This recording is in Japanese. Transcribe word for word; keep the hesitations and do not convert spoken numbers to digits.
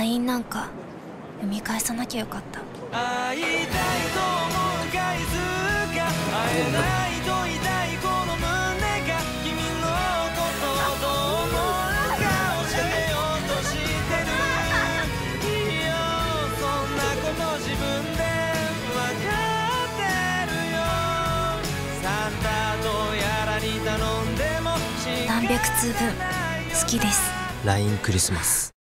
ライン なんか読み返さなきゃよかった。 会いたいと思う回数が会えないと痛いこの胸が君のことをどう思うか教えようとしてる。いいよそんなこと自分で分かってるよ。サンタとやらに頼んでも何百通分好きです。 ライン クリスマス。